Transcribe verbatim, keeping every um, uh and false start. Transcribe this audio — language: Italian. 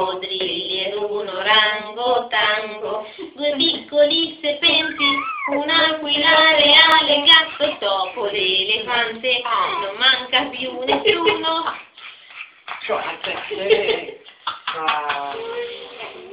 coccodrilli ed un orangotango, due piccoli serpenti, un'aquila reale, gatto, topo, l'elefante, non manca più nessuno. Cioè,